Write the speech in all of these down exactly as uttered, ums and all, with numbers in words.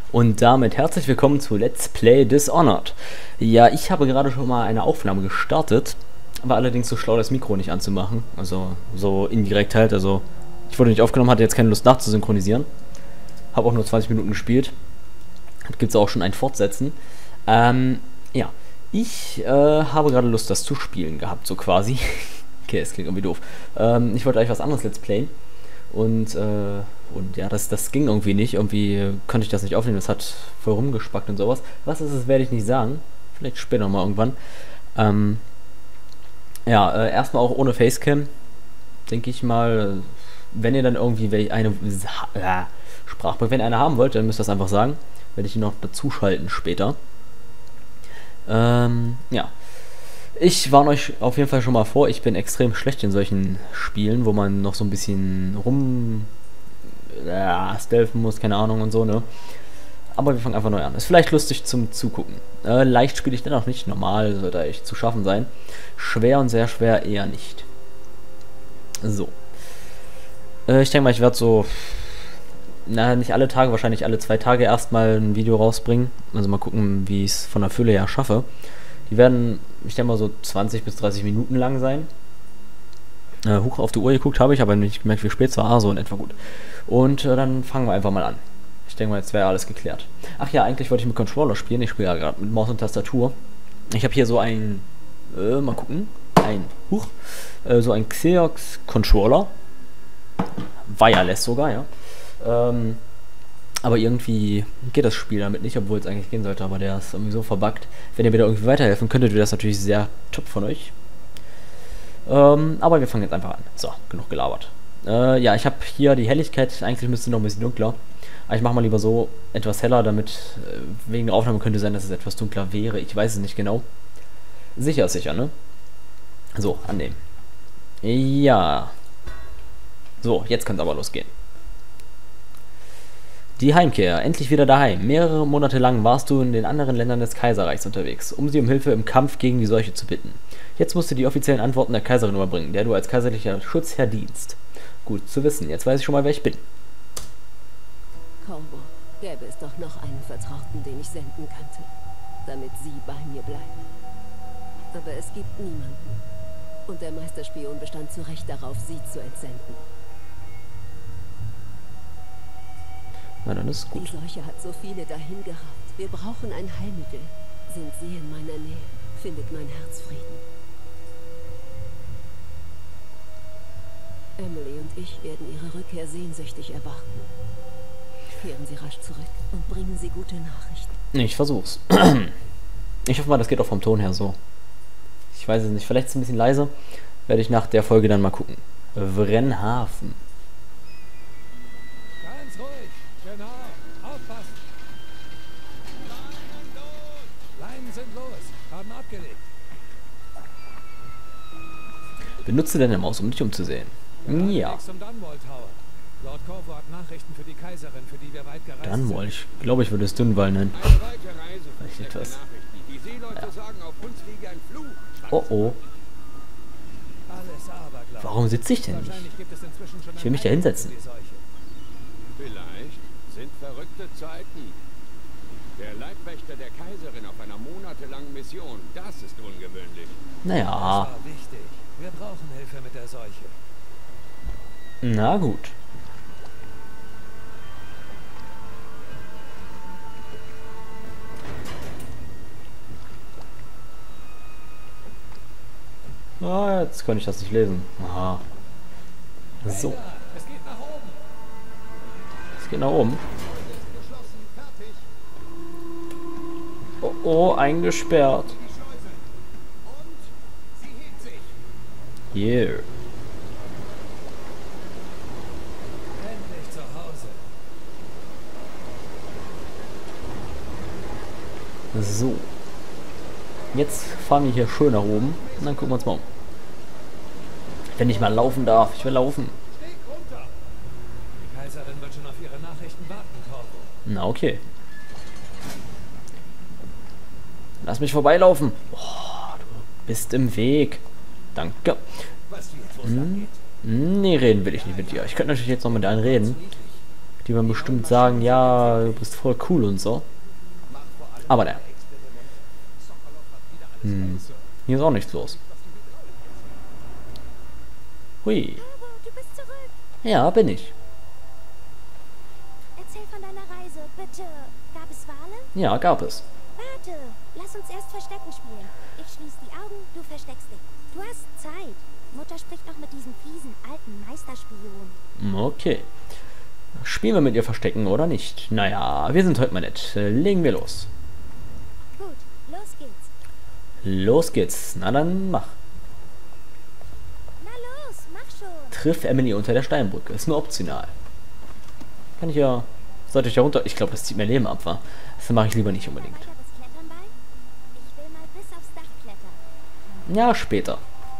Und damit herzlich willkommen zu Let's Play Dishonored. Ja, ich habe gerade schon mal eine Aufnahme gestartet, war allerdings so schlau, das Mikro nicht anzumachen. Also so indirekt halt, also ich wurde nicht aufgenommen, hatte jetzt keine Lust nachzusynchronisieren. Habe auch nur zwanzig Minuten gespielt. Gibt es auch schon ein Fortsetzen. Ähm, ja, ich äh, habe gerade Lust, das zu spielen gehabt, so quasi. Okay, es klingt irgendwie doof. Ähm, ich wollte eigentlich was anderes Let's Playen. Und, äh, und ja, das, das ging irgendwie nicht. Irgendwie konnte ich das nicht aufnehmen. Das hat voll rumgespackt und sowas. Was ist es, werde ich nicht sagen. Vielleicht später mal irgendwann. Ähm, ja, äh, erstmal auch ohne Facecam. Denke ich mal, wenn ihr dann irgendwie eine äh, Sprachbank, wenn ihr eine haben wollt, dann müsst ihr das einfach sagen. Werde ich ihn noch dazu schalten später. Ähm, ja. Ich warne euch auf jeden Fall schon mal vor, ich bin extrem schlecht in solchen Spielen, wo man noch so ein bisschen rum ja, stealthen muss, keine Ahnung und so, ne? Aber wir fangen einfach neu an. Ist vielleicht lustig zum Zugucken. Äh, leicht spiele ich dennoch nicht, normal sollte echt zu schaffen sein. Schwer und sehr schwer eher nicht. So. Äh, ich denke mal, ich werde so, na, nicht alle Tage, wahrscheinlich alle zwei Tage erstmal ein Video rausbringen. Also mal gucken, wie ich es von der Fülle her schaffe. Die werden, ich denke mal, so zwanzig bis dreißig Minuten lang sein. Äh, hoch auf die Uhr geguckt habe ich, aber nicht gemerkt, wie spät es war. Ah, so in etwa gut. Und äh, dann fangen wir einfach mal an. Ich denke mal, jetzt wäre alles geklärt. Ach ja, eigentlich wollte ich mit Controller spielen. Ich spiele ja gerade mit Maus und Tastatur. Ich habe hier so ein, äh, mal gucken, ein, huch, äh, so ein Xeox Controller. Wireless sogar, ja. Ähm, aber irgendwie geht das Spiel damit nicht, obwohl es eigentlich gehen sollte, aber der ist irgendwie so verbuggt. Wenn ihr mir da irgendwie weiterhelfen könntet, wäre das natürlich sehr top von euch. Ähm, aber wir fangen jetzt einfach an. So, genug gelabert. Äh, ja, ich habe hier die Helligkeit, eigentlich müsste noch ein bisschen dunkler. Aber ich mache mal lieber so etwas heller, damit äh, wegen der Aufnahme könnte sein, dass es etwas dunkler wäre. Ich weiß es nicht genau. Sicher ist sicher, ne? So, annehmen. Ja. So, jetzt kann es aber losgehen. Die Heimkehr, endlich wieder daheim. Mehrere Monate lang warst du in den anderen Ländern des Kaiserreichs unterwegs, um sie um Hilfe im Kampf gegen die Seuche zu bitten. Jetzt musst du die offiziellen Antworten der Kaiserin überbringen, der du als kaiserlicher Schutzherr dienst. Gut zu wissen, jetzt weiß ich schon mal, wer ich bin. Corvo, gäbe es doch noch einen Vertrauten, den ich senden könnte, damit sie bei mir bleiben. Aber es gibt niemanden. Und der Meisterspion bestand zu Recht darauf, sie zu entsenden. Na, dann ist gut. Die Seuche hat so viele dahin gerafft. Wir brauchen ein Heilmittel. Sind sie in meiner Nähe, findet mein Herz Frieden. Emily und ich werden ihre Rückkehr sehnsüchtig erwarten. Kehren Sie rasch zurück und bringen Sie gute Nachrichten. Ich versuch's. Ich hoffe mal, das geht auch vom Ton her so. Ich weiß es nicht, vielleicht ist es ein bisschen leise. Werde ich nach der Folge dann mal gucken. Wrenhafen. Ganz ruhig, genau, aufpassen. Leinen los! Leinen sind los, haben abgelegt. Benutze deine Maus, um dich umzusehen. Ja. Zum Dunwall Tower. Lord Corvo hat Nachrichten für die Kaiserin, für die wir weit gereist sind. Dunwall, ich glaube, ich würde es Dunwall nennen. Eine weite Reise Vielleicht verstärkte etwas. Nachrichten. Die Seeleute Ja. sagen, auf uns liege ein Fluch. Oh oh. Alles Aberglaube. Warum sitze ich denn nicht? Wahrscheinlich gibt es inzwischen schon Ich will mich da ein Heilmittel hinsetzen. für die Seuche. Vielleicht sind verrückte Zeiten. Der Leibwächter der Kaiserin auf einer monatelangen Mission. Das ist ungewöhnlich. Naja. Das war wichtig. Wir brauchen Hilfe mit der Seuche. Na gut. Ah, jetzt kann ich das nicht lesen. Aha. So, Ja, es geht nach oben. es geht nach oben. Oh, oh, eingesperrt. Yeah. Endlich zu Hause. So. Jetzt fahren wir hier schön nach oben und dann gucken wir uns mal um. Wenn ich mal laufen darf, ich will laufen. Steg runter. Die Kaiserin wird schon auf ihre Nachrichten warten, Corvo. Na okay. Lass mich vorbeilaufen. Oh, du bist im Weg. Danke. Was die jetzt wohl angeht. Nee, reden will ich nicht mit dir. Ich könnte natürlich jetzt noch mit allen reden. die man bestimmt sagen, ja, du bist voll cool und so. Aber ne. Hm. Hier ist auch nichts los. Hui. Corvo, du bist zurück. Ja, bin ich. Erzähl von deiner Reise, bitte. Gab es Wale? Ja, gab es. Warte, lass uns erst Verstecken spielen. Ich schließe die Augen, du versteckst dich. Du hast Zeit. Mutter spricht noch mit diesem fiesen, alten Meisterspion. Okay. Spielen wir mit ihr Verstecken oder nicht? Naja, wir sind heute mal nett. Legen wir los. Gut, los geht's. Los geht's. Na dann mach. Na los, mach schon. Triff Emily unter der Steinbrücke. Ist nur optional. Kann ich ja... Sollte ich ja runter... Ich glaube, das zieht mein Leben ab, wa? Das mache ich lieber nicht unbedingt. Weiteres Klettern bei? Ich will mal bis aufs Dach klettern. Ja, später.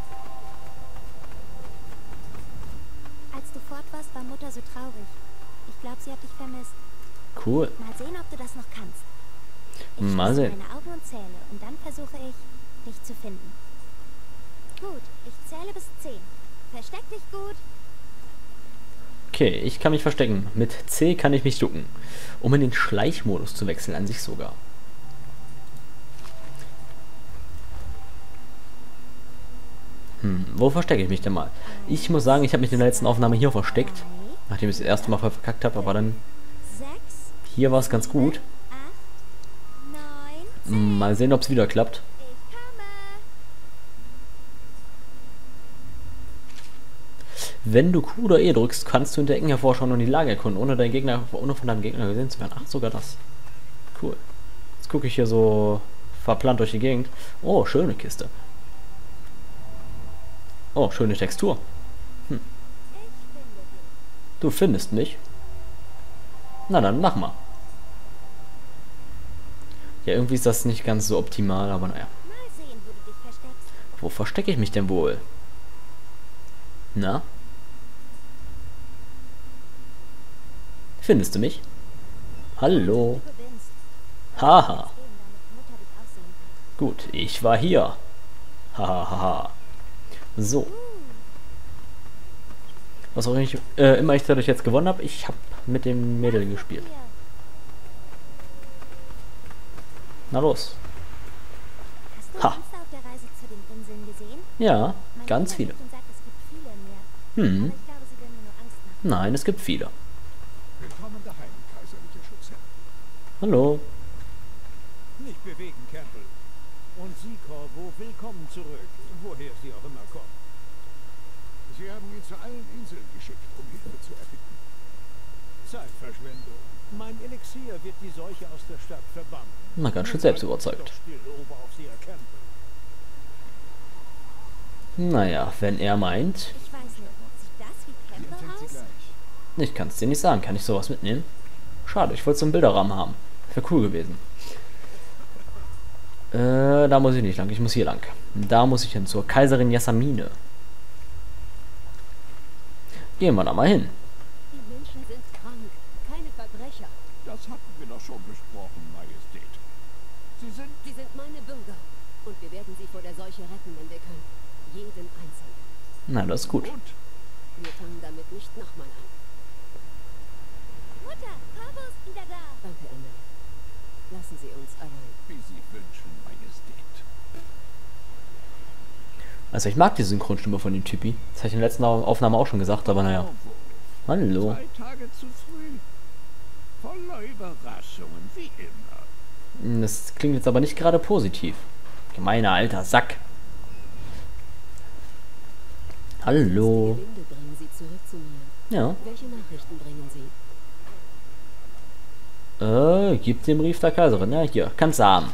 Als du fort warst, war Mutter so traurig. Ich glaube, sie hat dich vermisst. Cool. Mal sehen, ob du das noch kannst. Ich Mal schließe sehen. meine Augen und zähle und dann versuche ich, dich zu finden. Gut, ich zähle bis zehn. Versteck dich gut. Okay, ich kann mich verstecken. Mit C kann ich mich ducken. Um in den Schleichmodus zu wechseln, an sich sogar. Hm, wo verstecke ich mich denn mal? Ich muss sagen, ich habe mich in der letzten Aufnahme hier versteckt. Drei, Nachdem ich das erste Mal verkackt habe, aber dann... sechs, Hier war es ganz gut. acht, neun, zehn. Hm, mal sehen, ob es wieder klappt. Ich komme. Wenn du Q oder E drückst, kannst du hinter Ecken hervorschauen und die Lage erkunden, ohne, deinen Gegner, ohne von deinem Gegner gesehen zu werden. Ach, sogar das. Cool. Jetzt gucke ich hier so verplant durch die Gegend. Oh, schöne Kiste. Oh, schöne Textur. Hm. Ich finde dich. Du findest mich? Na dann, mach mal. Ja, irgendwie ist das nicht ganz so optimal, aber naja. Mal sehen, wo du dich versteckst. Wo verstecke ich mich denn wohl? Na? Findest du mich? Hallo? Du gewinnst. Haha. Stehen, damit Mutter dich aussehen kann. Gut, ich war hier. Hahaha. So. Was auch ich, äh, immer ich dadurch jetzt gewonnen habe, ich habe mit dem Mädel gespielt. Hier. Na los. Hast du Ha. Monster auf der Reise zu den Inseln gesehen? Ja, Mein ganz Bruder viele. lügt und sagt, es gibt viele mehr. Hm. Aber ich glaube, sie will mir nur Angst machen. Nein, es gibt viele. Willkommen daheim, kaiserlicher Schutzherr. Hallo. Nicht bewegen, Campbell. Und Sie, Corvo, willkommen zurück, woher Sie auch immer kommen. Sie haben ihn zu allen Inseln geschickt, um Hilfe zu erbitten. Zeitverschwendung. Mein Elixier wird die Seuche aus der Stadt verbannen. Na, ganz schön Nun selbst halten Sie überzeugt. doch still, Oberaufseher Campbell. Naja, wenn er meint. Ich weiß nicht. Sieht das wie Campbell aus? Ich kann es dir nicht sagen. Kann ich sowas mitnehmen? Schade, ich wollte so einen Bilderrahmen haben. Wäre cool gewesen. Äh, da muss ich nicht lang. Ich muss hier lang. Da muss ich hin, zur Kaiserin Jassamine. Gehen wir da mal hin. Die Menschen sind krank, keine Verbrecher. Das hatten wir doch schon besprochen, Majestät. Sie sind... Sie sind meine Bürger. Und wir werden sie vor der Seuche retten, wenn wir können. Jeden Einzelnen. Na, das ist gut. Gut. Wir fangen damit nicht nochmal an. Mutter, Corvo ist wieder da. Danke, Emily. Lassen Sie uns allein. Wie Sie wünschen, Majestät. Also ich mag die Synchronstimme von dem Typi. Das habe ich in der letzten Aufnahme auch schon gesagt, aber naja. Hallo. Zwei Tage zu früh. Voller Überraschungen, wie immer. Das klingt jetzt aber nicht gerade positiv. Gemeiner alter Sack. Hallo. Die Gelinde bringen Sie zurück zu mir. Ja. Welche Nachrichten bringen Sie? Äh, gib den Brief der Kaiserin. Ja, hier. Kannst du haben.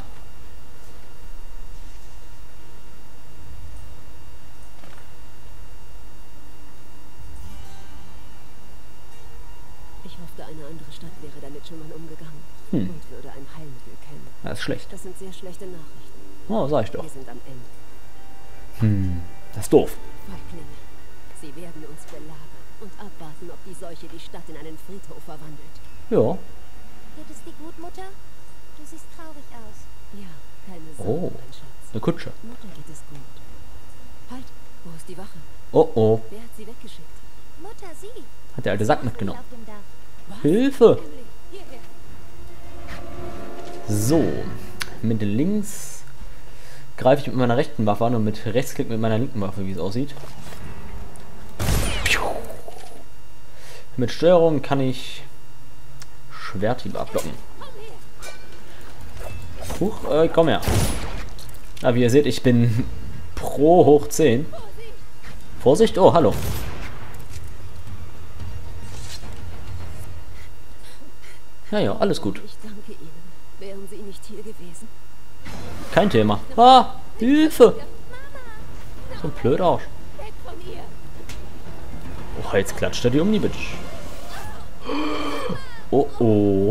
Ich hoffte, eine andere Stadt wäre damit schon mal umgegangen. Hm. Und würde ein Heilmittel kennen. Das ist schlecht. Das sind sehr schlechte Nachrichten. Oh, sag ich doch. Wir sind am Ende. Hm. Das ist doof. Feiglinge. Sie werden uns belagern und abwarten, ob die Seuche die Stadt in einen Friedhof verwandelt. Ja. Geht es dir gut, Mutter? Du siehst traurig aus. Ja, keine Sorge, Oh. mein Schatz. Eine Kutsche. Mutter geht es gut. Halt, wo ist die Wache? Oh oh. Wer hat sie weggeschickt? Mutter, sieh. Hat der alte Sack Nachricht mitgenommen. auf dem Dach. Hilfe! So, mit links greife ich mit meiner rechten Waffe an und mit Rechtsklick mit meiner linken Waffe, wie es aussieht. Mit Steuerung kann ich Schwerthiebe abblocken. Huch, äh, komm her. Ja, wie ihr seht, ich bin pro hoch zehn. Vorsicht, oh, hallo. Ja, ja, alles gut. Ich danke Ihnen. Wären Sie nicht hier gewesen? Kein Thema. Ah, Hilfe! So ein blöder Arsch. Weg von hier! Oh, jetzt klatscht er die um die Bitch. Oh, oh.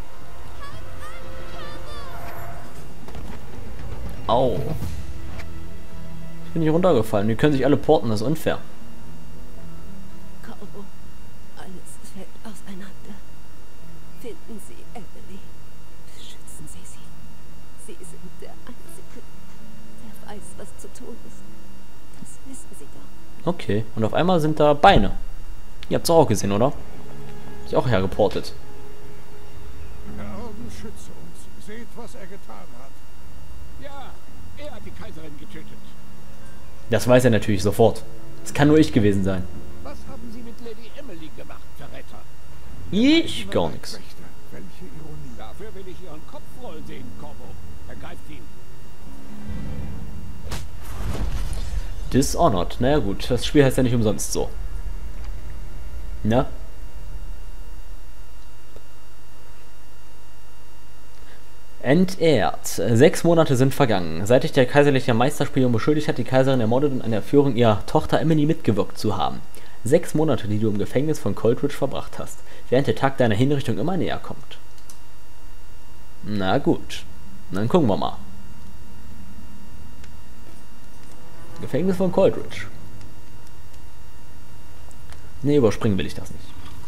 Au. Ich bin hier runtergefallen. Die können sich alle porten, das ist unfair. Corvo, alles fällt auseinander. Finden Sie Emily. Beschützen Sie sie. Sie sind der Einzige, der weiß, was zu tun ist. Das wissen Sie doch. Okay, und auf einmal sind da Beine. Ihr habt es auch gesehen, oder? Ich auch hergeportet. Herr Orden, schütze uns. Seht, was er getan hat. Ja, er hat die Kaiserin getötet. Das weiß er natürlich sofort. Das kann nur ich gewesen sein. Was haben Sie mit Lady Emily gemacht, Verräter? Ich? Gar nichts. Wächter, welche Ironie. Dafür will ich Ihren Kopf rollen sehen, Corvo. Ergreift ihn. Dishonored. Naja gut, das Spiel heißt ja nicht umsonst so. Na? Entehrt. Sechs Monate sind vergangen. Seit dich der kaiserliche Meisterspion beschuldigt hat, die Kaiserin ermordet und an der Führung ihrer Tochter Emily mitgewirkt zu haben. Sechs Monate, die du im Gefängnis von Coldridge verbracht hast, während der Tag deiner Hinrichtung immer näher kommt. Na gut. Dann gucken wir mal. Gefängnis von Coldridge. Ne, überspringen will ich das nicht.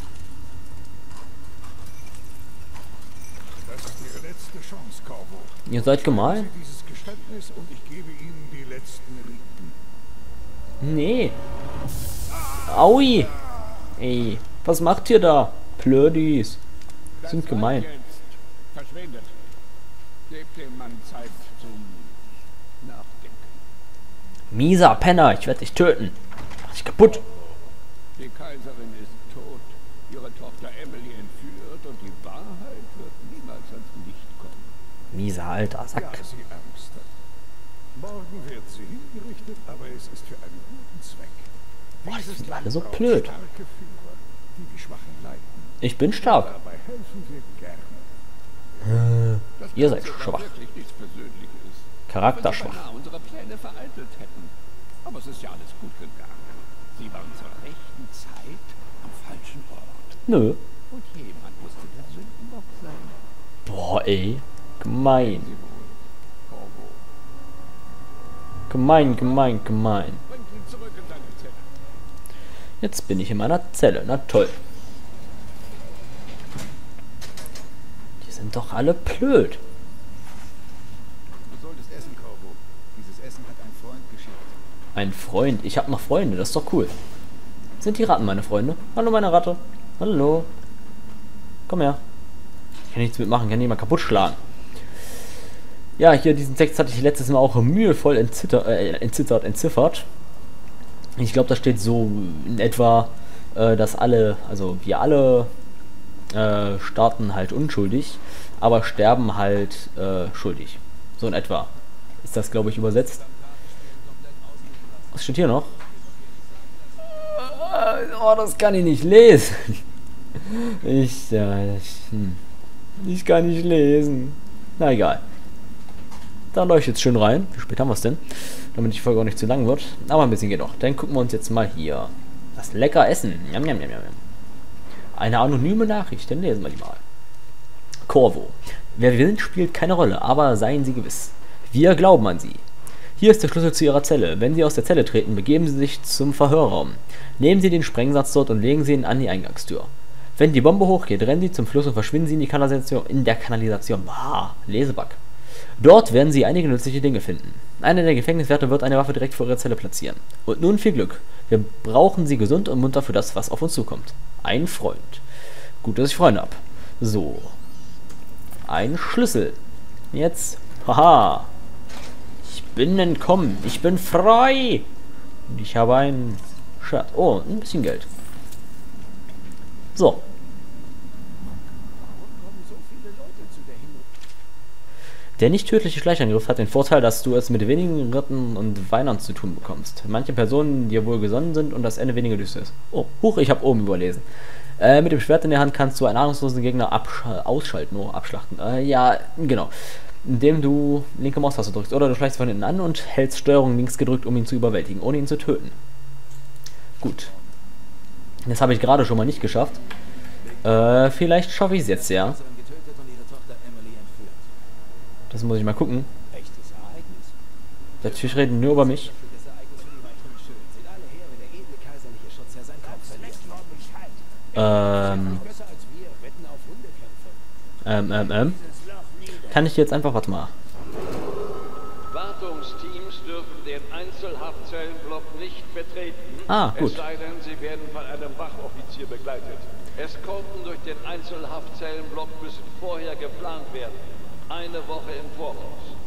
Das ist Ihre letzte Chance, Corvo. Ihr seid gemein? Sie dieses Geständnis und ich gebe Ihnen die letzten Riten. Nee. Aui. Ey, was macht ihr da? Plödis. Sind gemein. Jetzt verschwindet. Gebt dem Mann Zeit zum Nachdenken. Mieser Penner, ich werde dich töten. Mach dich kaputt. Die Kaiserin ist tot, ihre Tochter Emily entführt und die Wahrheit wird niemals ans Licht kommen. Mieser alter Ja, Sack. Sie Ärmste. Morgen wird sie hingerichtet, aber es ist für einen guten Zweck. Boah, die Dieses sind Land alle so braucht blöd. starke Führer, die die Schwachen leiten. Ich bin stark. Dabei helfen wir gerne. Das Ihr seid Ganze war schwach. wirklich nichts Persönliches. Charakterschwach. Wenn Sie beinahe unsere Pläne vereitelt hätten. Aber es ist ja alles gut gegangen. Sie waren zur rechten Zeit am falschen Ort. Nö. Und jemand musste der Sündenbock sein. Boah, ey. Gemein. Sie wohl, Corvo. Gemein, gemein, gemein. Bringt ihn zurück in seine Zelle. Jetzt bin ich in meiner Zelle. Na toll. Die sind doch alle blöd. Du solltest essen, Corvo. Dieses Essen hat ein Freund geschickt. Ein Freund. Ich habe noch Freunde. Das ist doch cool. Sind die Ratten meine Freunde? Hallo, meine Ratte. Hallo. Komm her. Ich kann nichts mitmachen. Ich kann die mal kaputt schlagen. Ja, hier diesen Text hatte ich letztes Mal auch mühevoll entzitter, äh, entzittert, entziffert. Ich glaube, da steht so in etwa, äh, dass alle, also wir alle äh, starten halt unschuldig, aber sterben halt äh, schuldig. So in etwa ist das, glaube ich, übersetzt. Was steht hier noch? Oh, das kann ich nicht lesen. Ich, ja, ich, hm. ich kann nicht lesen. Na egal. Da leuchtet es schön rein. Wie spät haben wir es denn? Damit die Folge auch nicht zu lang wird. Aber ein bisschen geht noch. Dann gucken wir uns jetzt mal hier das lecker Essen. Jam, jam, jam, jam. Eine anonyme Nachricht. Dann lesen wir die mal. Corvo. Wer will, spielt keine Rolle, aber seien Sie gewiss. Wir glauben an Sie. Hier ist der Schlüssel zu Ihrer Zelle. Wenn Sie aus der Zelle treten, begeben Sie sich zum Verhörraum. Nehmen Sie den Sprengsatz dort und legen Sie ihn an die Eingangstür. Wenn die Bombe hochgeht, rennen Sie zum Fluss und verschwinden Sie in, die Kanalisation, in der Kanalisation. Bah, Lesebug. Dort werden Sie einige nützliche Dinge finden. Einer der Gefängniswärter wird eine Waffe direkt vor Ihrer Zelle platzieren. Und nun viel Glück. Wir brauchen Sie gesund und munter für das, was auf uns zukommt. Ein Freund. Gut, dass ich Freunde habe. So. Ein Schlüssel. Jetzt. Haha. Ich bin entkommen. Ich bin frei. Und ich habe ein Shirt. Oh, ein bisschen Geld. So. Der nicht tödliche Schleichangriff hat den Vorteil, dass du es mit wenigen Ritten und Weinern zu tun bekommst. Manche Personen dir wohl gesonnen sind und das Ende weniger düster ist. Oh, huch, ich habe oben überlesen. Äh, mit dem Schwert in der Hand kannst du einen ahnungslosen Gegner ausschalten, oder abschlachten. Äh, ja, genau. Indem du linke Maustaste drückst. Oder du schleichst von hinten an und hältst Steuerung links gedrückt, um ihn zu überwältigen, ohne ihn zu töten. Gut. Das habe ich gerade schon mal nicht geschafft. Äh, vielleicht schaffe ich es jetzt, ja. Das muss ich mal gucken. Der Tisch redet nur über mich. Ähm. Ähm, ähm, ähm. Kann ich jetzt einfach, warte mal. Wartungsteams dürfen den Einzelhaftzellenblock nicht betreten. Ah, gut. Es sei denn, sie werden von einem Wachoffizier begleitet. Eskorten durch den Einzelhaftzellenblock müssen vorher geplant werden. Eine Woche im Voraus.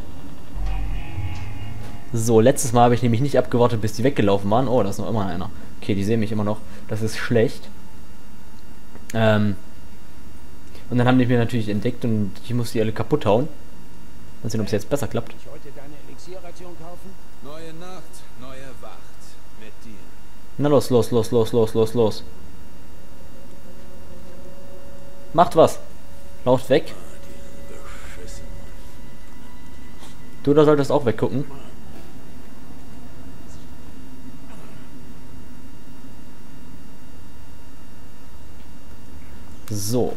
So, letztes Mal habe ich nämlich nicht abgewartet, bis die weggelaufen waren. Oh, da ist noch immer einer. Okay, die sehen mich immer noch. Das ist schlecht. Ähm. Und dann haben die mich natürlich entdeckt und ich musste die alle kaputt hauen. Mal sehen, ob es jetzt besser klappt. Ich heute deine Elixierration kaufen? Neue Nacht, neue Wacht. Mit dir. Na los, los, los, los, los, los, los. Macht was. Lauft weg. Du, da solltest auch weggucken. So.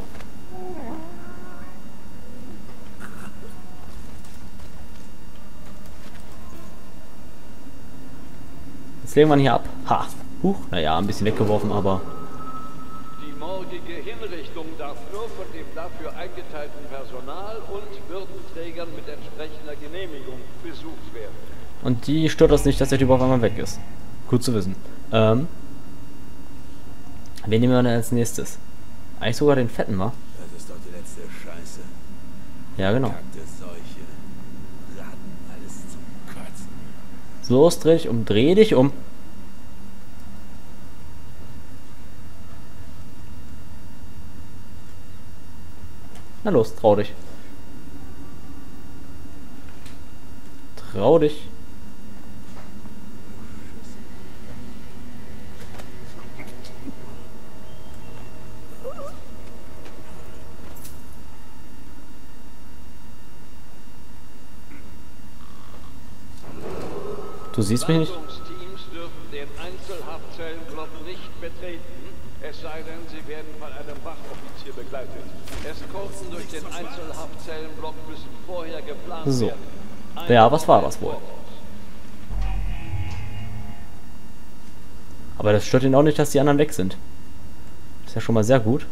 Jetzt legen wir ihn hier ab. Ha. Huch. Naja, ein bisschen weggeworfen, aber... Die morgige Hinrichtung darf nur von dem dafür eingeteilten Personal und Würdenträgern mit entsprechender Genehmigung besucht werden. Und die stört das nicht, dass der Typ auf einmal weg ist. Gut zu wissen. Ähm. Wen nehmen wir denn als nächstes? Eigentlich sogar den Fetten, wa? Das ist doch die letzte Scheiße. Ja, genau. Kackte Seuche. Ratten, alles zum Kotzen. So, los, dreh dich um, dreh dich um. Na los, trau dich. Trau dich. Du siehst mich nicht? Wartungsteams dürfen den Einzelhaftzellenblock nicht betreten, es sei denn, sie werden von einem Wachoffizier begleitet. Eskorten durch den Einzelhaftzellenblock müssen vorher geplant So. werden. Ja, was war das wohl? Aber das stört ihn auch nicht, dass die anderen weg sind. Ist ja schon mal sehr gut.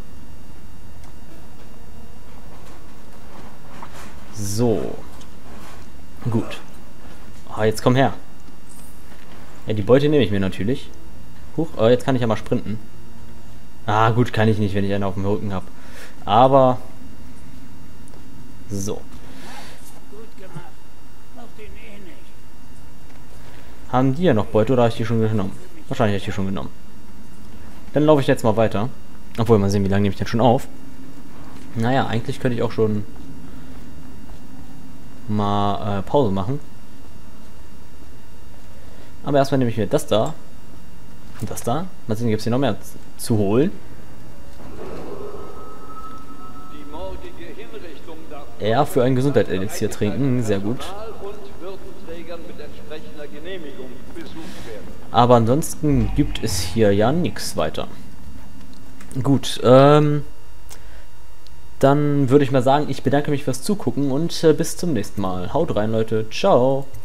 So. Gut. Ah, jetzt komm her. Ja, die Beute nehme ich mir natürlich. Huch, oh, jetzt kann ich ja mal sprinten. Ah, gut, kann ich nicht, wenn ich einen auf dem Rücken habe. Aber... So. Gut gemacht. Mach den eh nicht. Haben die ja noch Beute oder habe ich die schon genommen? Wahrscheinlich habe ich die schon genommen. Dann laufe ich jetzt mal weiter. Obwohl, mal sehen, wie lange nehme ich denn schon auf. Naja, eigentlich könnte ich auch schon mal äh, Pause machen. Aber erstmal nehme ich mir das da. Und das da. Mal sehen, gibt es hier noch mehr zu holen. Die morgige Hinrichtung darf Ja, für ein Gesundheitselixier trinken. Sehr gut. und Würdenträgern mit entsprechender Genehmigung besucht werden. Aber ansonsten gibt es hier ja nichts weiter. Gut, ähm... dann würde ich mal sagen, ich bedanke mich fürs Zugucken und äh, bis zum nächsten Mal. Haut rein, Leute. Ciao.